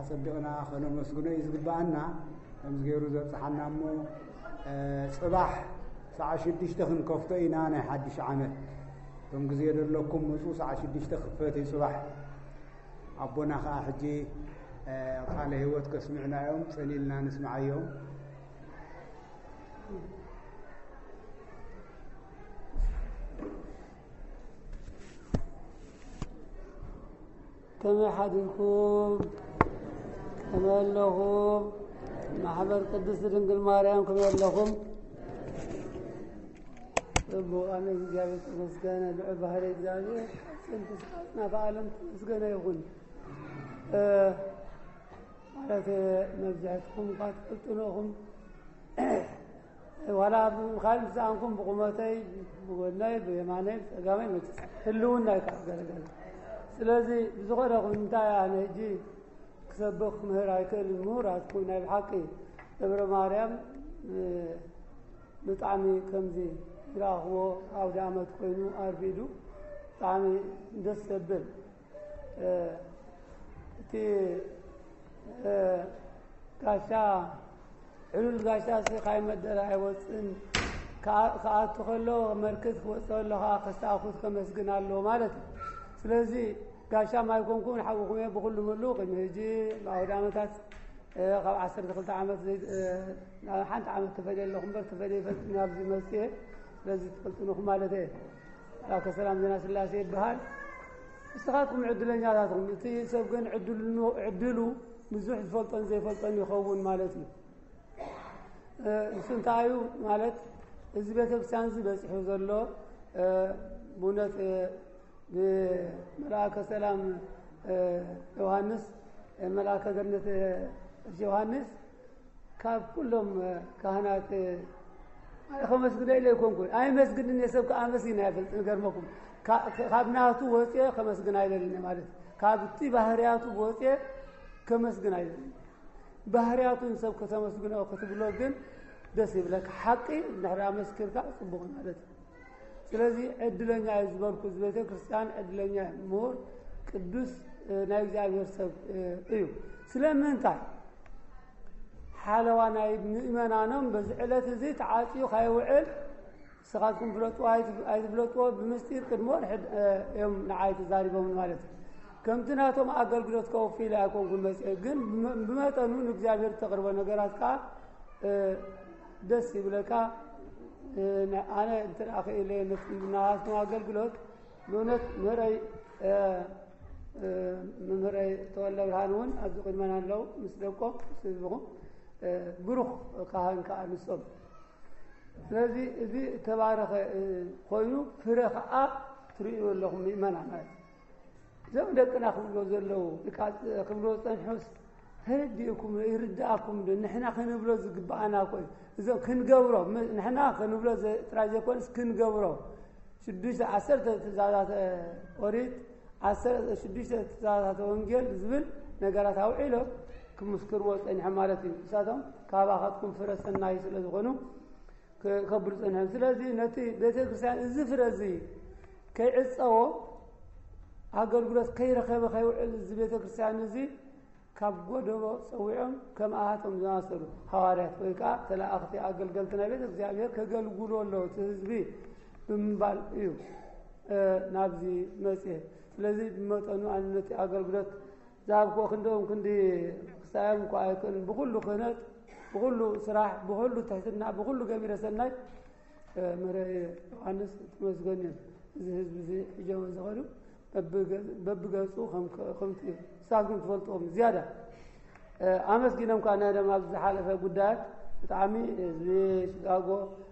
صدقنا خلونا مسجونه يزقبعنا مزجيرو زبصحنا مو صباح ساعة 6 تخن كفتينا أنا حدش عمت ثم جزير لكم مصوص ساعة 6 تخفتي صباح أبونا خاحجي قال هوتك سمعنا يوم سليلنا نسمع يوم كما حدكم كما لهم محبر قدس دنقل ماريام كما لهم ربو أنا جابت مسكانة دعو بحر إجابي سنت سحاتنا فعلم مسكانة يقول على مبزعتكم قد قلتناهم ولا خالد سعنكم بقومتي بقولناي بيماني قامين متس حلونا قال سلازي بزغرق انت يعني جي كسبخ مهرايك المورات كنا الحقي دبر مريم بطعمي كمزي راهو او دامت كوينو اربيدو طعمي دسبل تي كاشا علول كاشا سي قايمه دراي وصن كاعت خلو مركز وصل لها خستاخذ كمسجنالو مالتي سلازي كاشا ما يكون حقكم بكل ملوق يجي باودامتات قبل 10 عامات زي حنت عامات تفدي لكم بر تفدي فتنا بزي مسيه لازم تقلتنكم مالته لك سلام زنا سلاسي بهال استغاثكم عدلنيا ذاتكم تي سبقن عدلوا مزوح فلطن زي فلطن يخون مالتي سنتايو مالت اذا بيتكسان زي بصحو زلو بونت بملاك سلام يوحنس ملاك جنة يوحنس كاب كلهم كهنات خمس قد إليكم كل أي مسجد النسب كأمسين هذا نقرمكم كابناتو وسيا خمس قد إلينا مالت كابتي بحرياتو وسيا خمس قد إلينا بحرياتو نسب كخمس قد أو كتب لوجن دسيب لك حقي نحرا مسكر كأصبغ مالت ስለዚህ እድለኛ ይዝበርኩ ዝቤተ ክርስቲያን እድለኛ ሞር ቅዱስ ናይ እግዚአብሔር ሰብ እዩ ስለምንታይ ሓለዋናይ ምእመናኖም በዝዕለት እዚ ተዓጽዩ ካይውዕል ስኻትኩም ፍለጡ ኣይትፍለጡ ብምስጢር ቅድሞ እዮም ንዓይ ተዛሪቦም ማለት ከምቲ ናቶም ኣገልግሎት ከወፊል ኣይኮንኩን መፅአ ግን ብመጠኑ ንእግዚአብሔር ተቕርቦ ነገራት ከዓ ደስ ይብለካ أنا أخي إلي الناس ما أقول لونت مرأي تولى الهانون أزق المنان لو مسلوكم سيبهم بروح كهان الصب الذي ذي تبارك خوينو فرخ تريو لهم منان زم دكنا خبلو زلو خبلو تنحس هديكم يرداكم نحنا خنبلو زقبانا كوي إذا كنقبرو نحنا خنبلو تراجع كونس كنقبرو شديش 10 تزادات أريد 10 شديش تزادات وانجيل زبل نقرات أوعيلو كمسكر وقت إن حمالتي سادهم كاباخاتكم فرس النايس لزغنو كبرز إنهم سلازي نتي بيتك سان الزفرزي كي عصاو أقول قلت كي رخيبه خيوعل بيتك سان زي كاب غدو صويعم كم اهاتم زاسرو حواريات ويكا تلا اختي اقلقلتنا بيت እግዚአብሔር ከገልጉሎሎ ህዝቢ በመባል እዩ ናብዚ መጽሔ ስለዚህ በመጠኑ አንነት አገልግሎት ዛብኮ እንደውም ክንዲ ሳይም ቋይከን በሁሉ ክህነት በሁሉ ስራሕ በሁሉ ተህትና በሁሉ ገቢረ ሰናይ መረ ዮሐንስ ተመስገን እዚ ህዝብ እዚ ጀመ ዘኸዱ በብገጹ ከምቲ ሳግን ተፈልጦም زياده አመስግነም ካና ደማ ዝሓለፈ ጉዳይ በጣም ዝሽጋጎ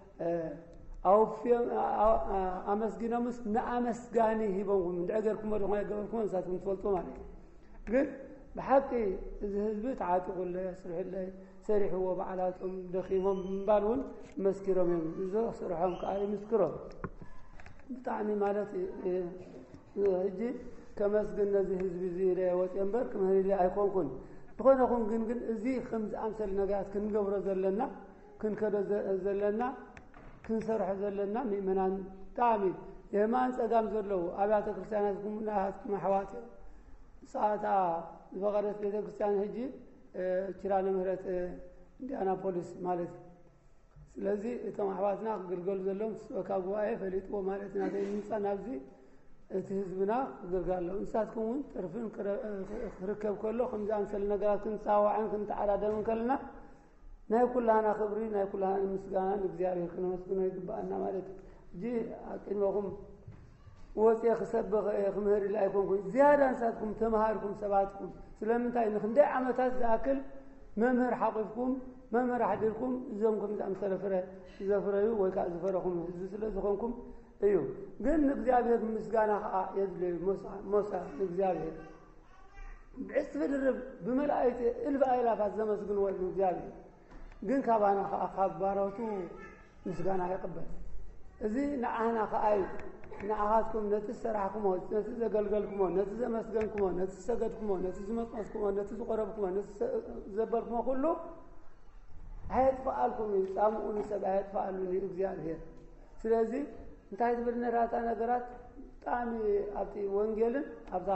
አውፊም አመስግነምስ ንአመስጋኒ ሂቦም እንደገርኩም ወደ ሆነ ገበርኩም ሳትም ተፈልጦ ማለት ግን بحق ህዝብ ተዓጥቁለ ስርሕለ ሰሪሕዎ በዓላቶም ደኺሞም ባልውን መስኪሮም ይዞ ስርሖም ካይ መስክሮም በጣም ማለት እጂ ከመስግን ነዚህ ህዝብ ዚለ ወጥንበር ከመሪለ አይኮንኩን بخونكم ግን እዚ خمس امثال ነገራት ክንገብሮ ዘለና ክንከደ ዘለና ክንሰርሕ ዘለና ምእመናን ጣሚ የማን ጸጋም ዘለው አብያተ ክርስቲያናት ኩምና ሀት ማህዋት ساعتا بغرت بيت كريستيان هجي تشران مهرت انديانا بوليس مالتي ስለዚህ እቶም አሕዋትና ግልገሉ ዘሎም ወካብ ጉባኤ ፈሊጥዎ ማለትና ዘይንጻና ኣብዚ እቲ ህዝብና ግልጋለው እንሳትኩም ጥርፍን ክርከብ ከሎ ከምዛ ኣምሰል ነገራት ክንፃዋዕን ክንተዓዳደምን ከለና ናይ ኩላና ክብሪ ናይ ኩላና ምስጋና እግዚአብሔር ክነመስግኖ ይግባአና ማለት እጂ አቅንወኩም ወጽ የኽሰበኸ ክምህር ላይ ኮንኩ ዝያዳ እንሳትኩም ተማሃርኩም ሰባትኩም ስለምንታይ ንክንደ ዓመታት ዝአክል መምህር ሓቂፍኩም መምህር ሓዲርኩም እዞምኩም ዛምሰለፍረ ዘፍረዩ ወይ ካ ዝፈረኩም ስለዝኾንኩም እዩ ግን እግዚአብሔር ምስጋና የድልዩ ሞሳ እግዚአብሔር ብዕስፍ ድርብ በመላእክት እልፍ አእላፋት ዘመስግንዎ እግዚአብሔር ግን ካባና አኻባራቱ ምስጋና ይቀበል እዚ ንዓና ከአይ ንዓኻትኩም ነቲ ሰራሕኩም ነቲ ዘገልገልኩም ነቲ ዘመስገንኩም ነቲ ሰገድኩም ነቲ ዝመጽመስኩም ነቲ ዝቆረብኩም ነቲ ዘበልኩም ሁሉ አይጥፋልኩም ይጻሙን ሰባየት ፋሉኒ እግዚአብሔር ስለዚህ እንታይ ትብልነራታ ነገራት ጣሚ አብቲ ወንጌልን አብታ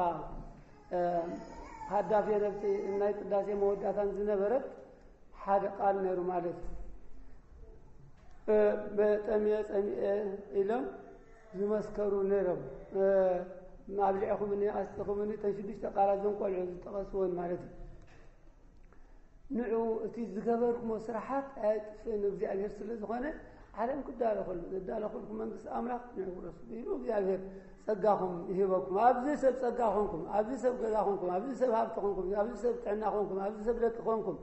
ሀዳፍ የነብቲ እና ቅዳሴ መወዳታን ዝነበረት ሓደ ቃል ነሩ ማለት በጠሚየ ኢሎም ዝመስከሩ ነረም ማብልዕኹምኒ አስተኹምኒ ተሽድሽተ ቃላት ዘንቆልዑ ዝጠቐስዎን ማለት ንዑ እቲ ዝገበርኩም ስራሓት አይጥፍን እግዚአብሔር ስለዝኾነ ዓለም ክዳለ ሁሉ ዝዳለ ሁሉኩም መንግስት አምላክ ንዑ ረሱ ይሉ እግዚአብሔር ጸጋኹም ይህበኩም ኣብዚ ሰብ ጸጋኹምኩም ኣብዚ ሰብ ገዛኹምኩም ኣብዚ ሰብ ሀብትኹምኩም ኣብዚ ሰብ ጥዕናኹምኩም ኣብዚ ሰብ ደቅኹምኩም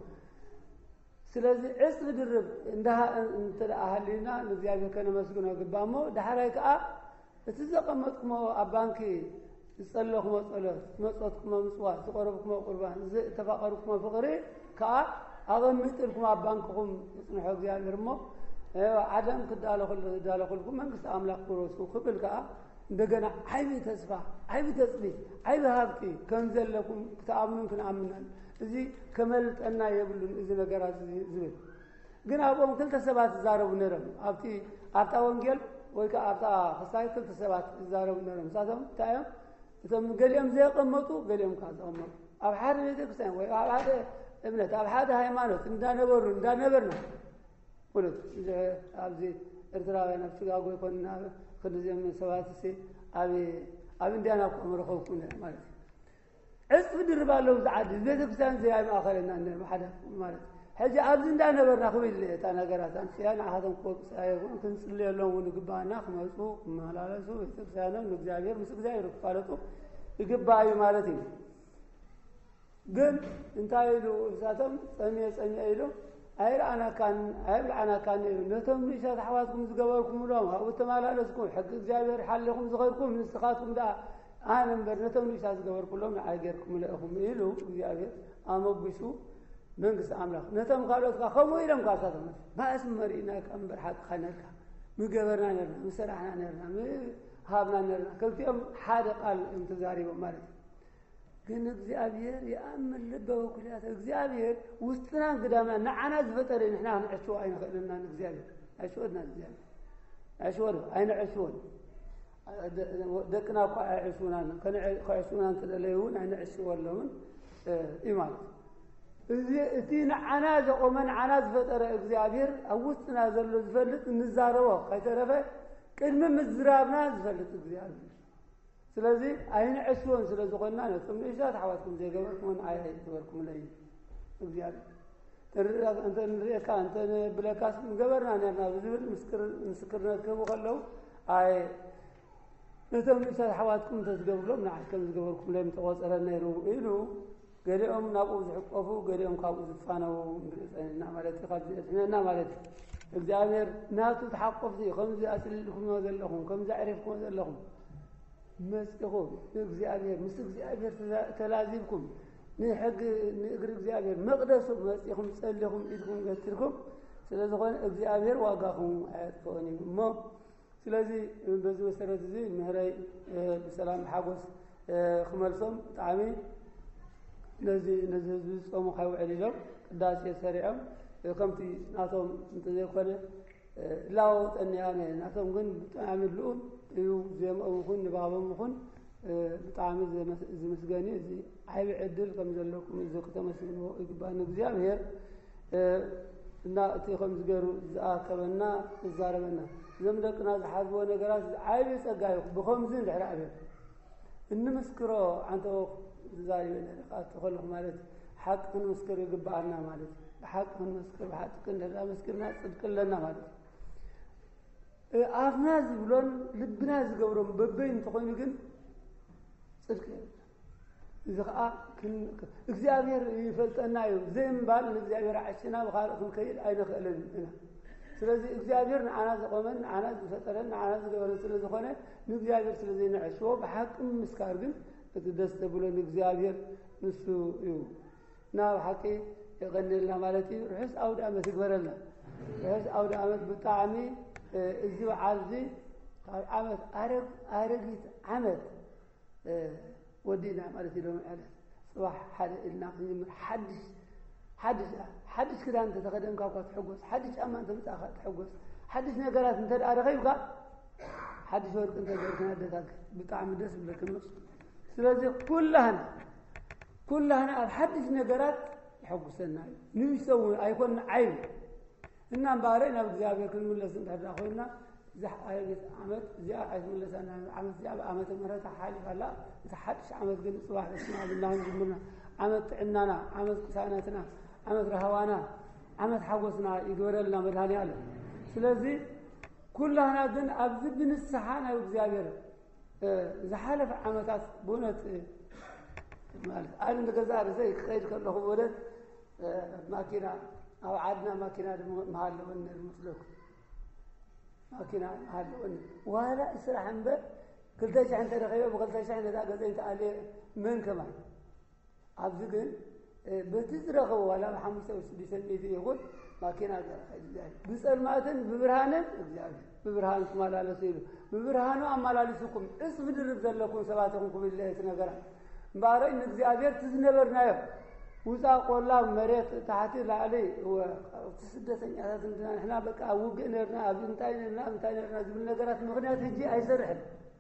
ስለዚህ ዕስብ ድርብ እንተአህሊና እግዚአብሔር ከነመስግኖ ግባሞ ዳሕራይ ከአ እቲ ዘቀመጥኩሞ ኣብ ባንኪ ዝጸለኹሞ ጸሎት መጽወትኩሞ ምጽዋት ዝቆረብኩሞ ቁርባን ተፋቀርኩሞ ፍቅሪ ከአ አገምጥልኩም ኣብ ባንክኩም ጽንሖ እግዚአብሔር ሞ ዓለም ክዳለ ሁሉኩም መንግስት አምላክ ኩሮሱ ክብል ከአ እንደገና አይብ ተስፋ አይብ ተጽቢት አይብ ሀብቲ ከንዘለኩም ተአምኑን ክናምናል እዚ ከመልጠና የብሉን እዚ ነገራት ዝብል ግን አቦም ክልተ ሰባት ዛረቡ ነረም አብታ ወንጌል ወይ ከአብታ ክሳይ ክልተ ሰባት ዛረቡ ነረም ሳቶም ታዮም እቶም ገሊኦም ዘቀመጡ ገሊኦም ካዘቀመጡ ኣብ ሓደ ቤተክርስቲያን ወይ ኣብ ሓደ እምነት ኣብ ሓደ ሃይማኖት እንዳነበርና ሁለት ኣብዚ ኤርትራውያን ኣብ ቺካጎ ይኮንና ከነዚኦም ሰባት ኣብ እንዲያና ቆምረኸውኩ ማለት ዕስፍ ድርባለው ዝዓዲ ቤተክርስቲያን ዘያይ ማእኸለና ሓደ ማለት ሕጂ ኣብዚ እንዳነበርና ክብል እታ ነገራት አንስያን ኣሃተም ቆጽአየውን ክንጽልየሎም ንግባና ክመጹ ክመላለሱ ቤተክርስቲያኖም እግዚአብሔር ምስ እግዚአብሔር ክፋለጡ ይግባዩ ማለት እዩ ግን እንታይ ኢሉ እሳቶም ጸሚየ ኢሉ አይብልዓና ካን ነቶም ንእሳት ኣሕዋትኩም ዝገበርኩም ሎም ኣብኡ ተመላለስኩም ሕጊ እግዚአብሔር ሓሊኹም ዝኸድኩም ንስኻትኩም ዳ ኣነ እምበር ነቶም ንእሳት ዝገበርኩሎም ንዓይ ጌርኩም ለእኹም ኢሉ እግዚአብሔር ኣመጉሱ መንግስት አምላክ ነቶም ካልኦትካ ከምኡ ኢሎም ካሳቶም ባእስ መሪእና እምበር ሓቅኻ ነርካ ምገበርና ነርና ምሰራሕና ነርና ሃብና ነርና ከልቲኦም ሓደ ቃል እንተዛሪቦም ማለት ግን እግዚአብሔር የአምን ልበው ኩልያት እግዚአብሔር ውስጥና እንግዳምና ንዓና ዝፈጠረ ንሕና ንዕሽዎ አይንኽእልና እግዚአብሔር አይሽወድና እግዚአብሔር አይሽወድ አይንዕሽወን ደቅና እኳ አይዕሽውና ከዕሽውና እንትደለዩን አይንዕሽወለውን እዩ ማለት እቲ ንዓና ዘቆመ ንዓና ዝፈጠረ እግዚአብሔር ኣብ ውስጥና ዘሎ ዝፈልጥ እንዛረቦ ከይተረፈ ቅድሚ ምዝራብና ዝፈልጥ እግዚአብሔር ስለዚህ አይንዕሽወን ስለዝኾንና ነቶም ንእሳት ኣሕዋትኩም ዘይገበርኩምን አይ ዝገበርኩም ለይ እግዚአብሔር እንተ ንሪእካ እንተ ብለካስ ገበርና ነርና ብዝብል ምስክርነት ክህቡ ከለው አይ ነቶም ንእሳት ኣሕዋትኩም እንተዝገብርሎም ንዓይ ከም ዝገበርኩም ለይ ምተቆፀረ ነይሩ ኢሉ ገሊኦም ናብኡ ዝሕቆፉ ገሊኦም ካብኡ ዝፋነው ንሪእፀና ማለት ካብ ዝእትነና ማለት እግዚአብሔር ናቱ ተሓቆፍቲ ከምዚ ኣስሊልኩም ዘለኹም ከምዚ ዕሪፍኩም ዘለኹም መስኢኹም እግዚአብሔር ምስ እግዚአብሔር ተላዚብኩም ንሕጊ ንእግሪ እግዚአብሔር መቅደሱ መስኢኹም ጸሊኹም ኢድኩም ገትርኩም ስለዝኾነ እግዚአብሔር ዋጋኹም ኣያጥፍኦን እዩ እሞ ስለዚ በዚ መሰረት እዚ ምህረይ ብሰላም ሓጎስ ክመልሶም ብጣዕሚ ነዚ ህዝቢ ዝፀሙ ካይውዕል ኢሎም ቅዳሴ ሰሪዖም ከምቲ ናቶም እንተዘይኮነ ላወጠኒ ኣነ ናቶም ግን ብጣዕሚ ልኡም እዩ ዜምኦም ይኹን ንባቦም ይኹን بطعم زي مسجاني زي عيب عدل كم زلكم إذا كتمسكوا يقبان እግዚአብሔር እና እቲኹም ዝገሩ ዝኣከበና ዝዛረበና ዘምደቅና ዝሓዝቦ ነገራት ዓይብ ፀጋዩ ብኸምዚ እንድሕር ኣብየ እንመስክሮ አንተ ዝዛሪበና ቃት ተኸልኹ ማለት ሓቅ እንመስክር ይግባአና ማለት ሓቅ እንመስክር ሓቅ እንደዛ መስክርና ጽድቅለና ማለት አፍና ዝብሎን ልብና ዝገብሮም በበይን ተኾይኑ ግን ጽድቅ إذا እግዚአብሔር ይፈልጠና እዩ ዘምባል እግዚአብሔር አሽና በኻልኩም ከይድ አይነኸለን እና ስለዚህ እግዚአብሔር ንዓና ዘቆመን ንዓና ዝፈጠረን ንዓና ዝገበረን ስለዝኾነ ንእግዚአብሔር ስለዚህ ንዕሽዎ በሐቅም ምስካር ግን እቲ ደስ ተብሎ ንእግዚአብሔር ንሱ እዩ ና በሐቂ የቀነልና ማለት እዩ ርሑስ አውደ ዓመት ይግበረልና ርሑስ አውደ ዓመት ብጣዕሚ እዚ በዓል እዚ ካብ ዓመት አረጊት ዓመት ودينا مالتي لهم على صباح حد إلنا خنجم حدش كده أنت تقدم كاوكا تحجوز حدش أما أنت متأخر تحجوز حدش نقرات أنت أرغيبك حدش ورك أنت جركنا دتاك بطعم الدس لكن نص سلازي كلها الحدش نقرات يحجوز لنا نيسوي أيكون عيب إننا بارينا بزيابة كل من لسنت هذا أخونا زح عمت زي عايز من لسنا عمت زي عمت مرات حالي فلا زحتش عمت قل صباح اسمع بالله نجمنا عمت عننا عمت كسانتنا عمت رهوانا عمت حوسنا يدور لنا مدهاني على سلازي كلنا دن أبزب من السحانة وبزيابير زحالف عمتات بونت مال أنا نجزار زي خير كله ولد ماكينة أو عدنا ماكينة مهال ونر مسلوك ماكينة هذا ولا إسرع عنبه كلتاش عند رغيبه وكلتاش عند ذا قزين تعالي من كمان عبزقن بتزرقه ولا محمسة وسديسة ميتي يقول ماكينة بسأل ماتن ببرهان كما لا نصيبه ببرهانه أما لا لسكم اسم درب ذلكم سباتكم بالله سنقرأ مبارا إن እግዚአብሔር ትዝነበርናዮ وساق والله مريت تحت عليه هو تسدتني اساس اننا احنا بقى وقنرنا انتاينا زبل ነገራት ምክንያት ህጂ አይሰርሕም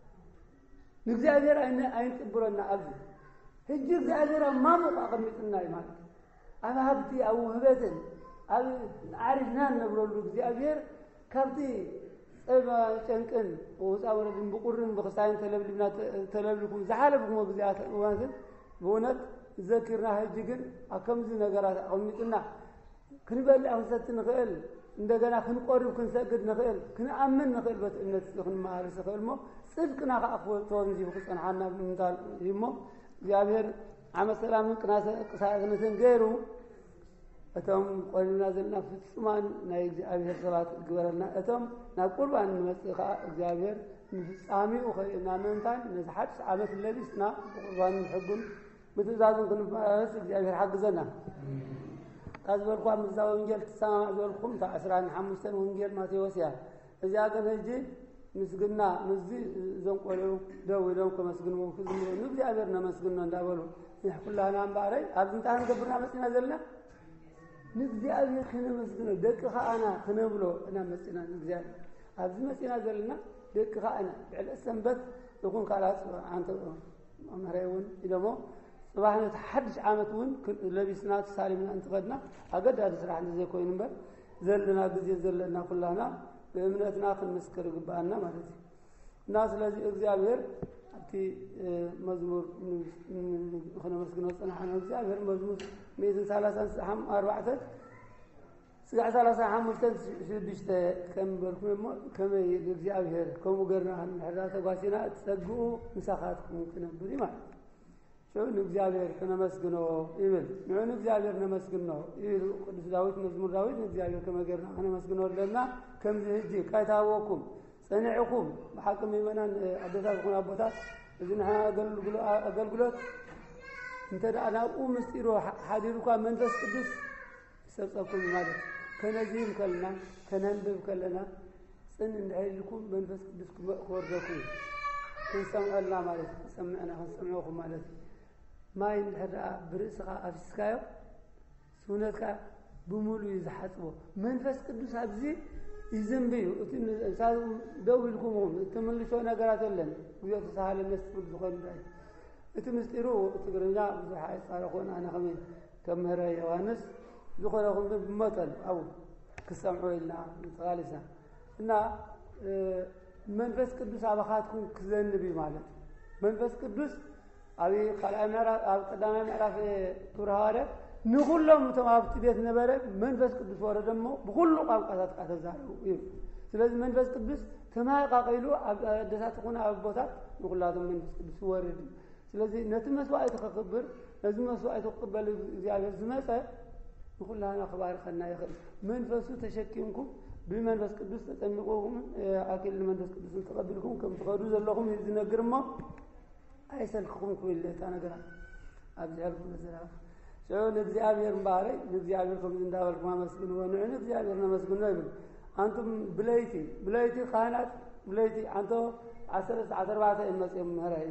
እግዚአብሔር አይንጥብሮና አብዚ ህጂ እግዚአብሔር ማሙቅ አቀምጥና ማለት አባብቲ አው ህበትን አብ አሪፍና ነብረሉ እግዚአብሔር ካብቲ ጸባ ጨንቅን ወጻወረድን በቁርን በክሳይን ተለብልኩም ዘሐለብኩም እግዚአብሔር ወንት በእውነት ذكرنا هجيجن أكمل نجارات أميتنا كنبل أنست نخيل عندنا كنقارب كنسجد نخيل كنأمن نخيل بس إن تكون معرس نخيل مو صدقنا أقوى تونجي بخصنا حنا بنتال يمو جابر عم السلام كناس كسائر غيره أتم قلنا نازلنا في السمان نيجي أبي الصلاة قبلنا أتم نقول بأن مسخ جابر نسامي وخينا منتان نزحت عمل اللبسنا قربان نحبون بتزازن كن فاس እግዚአብሔር حقزنا ታዝበልኳ ምዛው ወንጌል ተሰማማ ዘልኩም ታስራን ሐሙስተን ወንጌል ማቴዎስ ያ እዚያ ግን ሄጂ ምስግና ምዚ ዘንቆለው ደውለው ከመስግኑ ከዝምሮ እግዚአብሔር ነመስግኑ እንዳበሉ ይሁላና አንባረይ አብንታን ገብርና መስና ዘልና እግዚአብሔር ከነመስግኑ ደቅኻ አና ከነብሎ እና መስና እግዚአብሔር አብዚ መስና ዘልና ደቅኻ አና ብዕለ ሰንበት ይኩን ካላት አንተ አመራዩን ይደሞ صباحنا تحدش عامتون لبسنا سالمنا انتقدنا أقد هذا سرح زي كوين بر زلنا بزي زلنا كلنا بأمنتنا خل مسكر قبالنا ما تجي الناس الذي إخزابير أتي مزمور خلنا مسكنا وصلنا حنا إخزابير مزمور ميزن ثلاثة سحم أربعة سقع ثلاثة حم ملتز شدشت كم بركم كم إخزابير كم وقرنا حراسة قاسينا تسقوا مساخاتكم ممكن بدي ما شو نجزاير كنا مسجنه إبل نحن نجزاير نمسجنه إبل قدس داوود مزمور داوود نجزاير كما قرنا أنا مسجنه لنا كم زهجي كايتاوكم صنعكم بحكم يمنا أدفعكم أبوتات إذن ها أقول أنت أنا أقوم مستيرو حاديركم من تسقدس سرطكم مالك كنزيم كلنا كنندب كلنا سن نعيلكم من تسقدسكم خوردكم كنسمع الله مالك سمعنا كنسمعكم مالك ما ينحرق برئسك أفسكايو سونتك بمولو يزحطبو منفس قدوس أبزي إذن بيو إنسان دولكم تملي شو نقرأت لنا ويا تسهل الناس بتدخل بعد تمستيرو تقرنجا بزحاي صار أخونا أنا خمين كم هراء يوانس دخل أخونا بمثل أو كسمعوا لنا ثالثا إن منفس قدوس عبخاتكم كذا النبي مالك منفس قدوس أبي قال أميرا قدام أميرا في ترهارة نقولهم تمام بيت نبرة منفس قدوس وردمو بقول قال قصات أتزارو سلذ منفس قدوس تمام قاقيلو دسات تكون أبوتات نقول لهم منفس قدوس ورد سلذ نتمس وقت خبر لازم وقت قبل زيادة زمسة نقول لنا خبر خلنا يخل منفسو تشكينكم بمنفس قدوس تتمقوهم أكل منفس قدوس تقبلكم كم تقدروا لهم يزنا قرما أيسلكم كل أنا قرا أبجعلكم مثلا شو نجزاء مبارك نجزاء كم زنداور ما مسكين ونحن نجزاء مسكين نبي أنتم بلايتي خانات بلايتي أنتم 10 إمس مهراي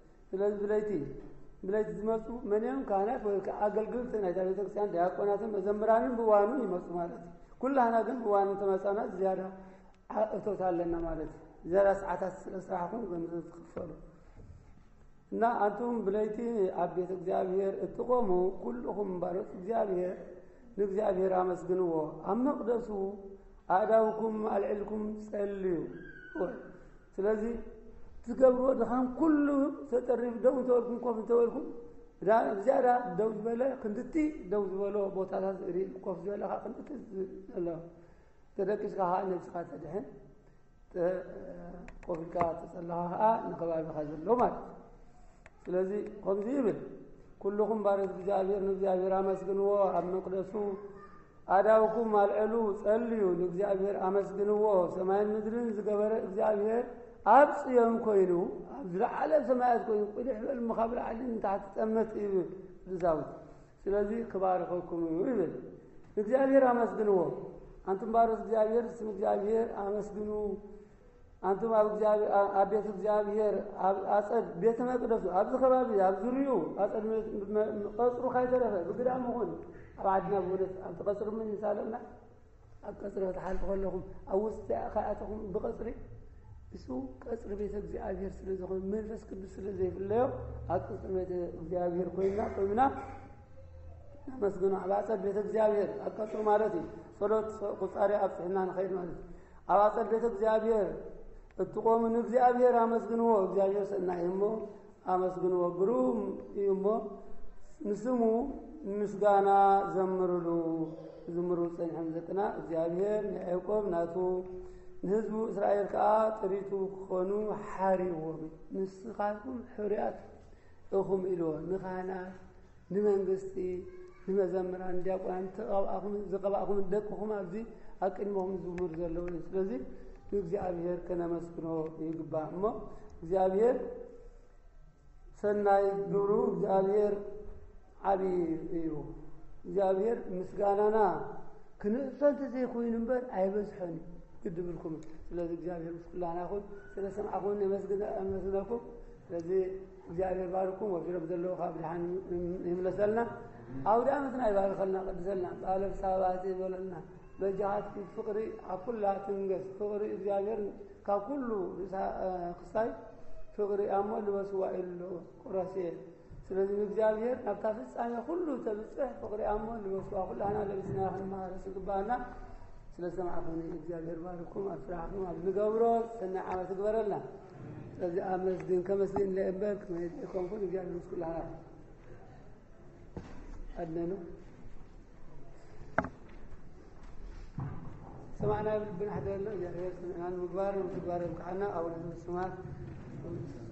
بلايتي زمسو من يوم كانت وأقل سنة جالس كسان دهقونات مزمران بوانو يمسو مالتي كلها نقول بوانو تمسانا زيادة توصل لنا مالتي زيادة ساعات ساعتهم بنخفضوا نا أنتم بلايتي عبيت إخزابير اتقوموا كلهم بارك إخزابير نخزابير عمس جنوه أما قدسوا أعداؤكم العلكم سألوا سلازي تقبروا دخان كله سترف دو تولكم كوف تولكم زيادة دوز بلا كنتي دوز بلا بوتاساس ري كوف بلا كنتي الله تركز كها نفسك تدهن كوف كات الله نقبل بخزر لو مات ስለዚህ ኮምዚ ይብል ኩልኩም ባረት እግዚአብሔር አመስግንዎ አመቅደሱ አዳውኩም አልዕሉ ጸልዩ ለእግዚአብሔር አመስግንዎ ሰማይን ምድርን ዝገበረ እግዚአብሔር አብጽየም ኮይኑ አብዝራዓለ ሰማያት ኮይኑ ቁልሕ በል መኻብር ዓልን ታሕት ጠመት ይብል ዝዛውት ስለዚህ ክባርኮኩም ይብል እግዚአብሔር አመስግንዎ አንተም ባረት እግዚአብሔር ስም እግዚአብሔር አመስግኑ أنتم أبيت እግዚአብሔር أصد بيت مقدس أبز خبابي أبزريو أصد قصر خيترفه بقدام هون أبعدنا بولس أبتقصر من سالنا أبقصر فتحال بقولكم أوست خاءتكم بقصري بسو قصر بيت እግዚአብሔር ስለዚህ መንፈስ ቅዱስ ስለዚህ ፍለው أقصر بيت እግዚአብሔር ኮይና መስገኑ أبعصد بيت እግዚአብሔር أقصر مالتي صلوت قصاري أبصحنا خير مالتي أبعصد بيت እግዚአብሔር اتقوم من እግዚአብሔር አመስግኑዎ እግዚአብሔር ሰናይሞ አመስግኑዎ ብሩም ይሞ ንስሙ ምስጋና ዘምሩሉ ዝምሩ ጸንሐም ዘጥና እግዚአብሔር ያዕቆብ ናቱ ንህዝቡ እስራኤል ካ ጥሪቱ ኮኑ ሓሪዎም ንስኻቱም ሕርያት እኹም ኢልዎ ንኻህናት ንመንግስቲ ንመዘምራን ዲያቆናን ተቐባእኹም ዝቐባእኹም ደቅኹም ኣብዚ ኣቅድሞም ዝምር ዘለዉ ስለዚህ እግዚአብሔር ከነመስግኖ ይግባሞ እግዚአብሔር ሰናይ ግብሩ እግዚአብሔር አቢ እዩ እግዚአብሔር ምስጋናና ክንእሰንተ ዘይኮይንበር አይበዝሐኒ ግድብልኩም ስለዚህ እግዚአብሔር ምስጋናኹን ስለሰማዕኹን መስግናኩም ስለዚህ እግዚአብሔር ባርኩም ወፊረም ዘለው ካብልሃን ይምለሰልና አውዳ አመትና ይባርከልና ቀድሰልና ባለፍ ሳባት ይበለልና በጃት ፍቅሪ አኩላ ትንገስ ፍቅሪ እግዚአብሔር ካኩሉ ክሳይ ፍቅሪ አሞል ወስዋኢል ቁራሴ ስለዚህ እግዚአብሔር ናብታ ፍጻሜ ሁሉ ተብጽሕ ፍቅሪ አሞል ወስዋ ሁላና ለብስና ማረስ ግባና ስለሰማዕኹን እግዚአብሔር ባርኩም አፍራሁም አብዝገብሮ ሰና ዓመት ግበረልና ስለዚህ አመስግን ከመስግን ለእምበክ ከመይኮንኩን እግዚአብሔር ምስኩላና አድነኑ سمعنا ابن حدر الله يا ريت من المقبار ومقبار الكحنة أو السمات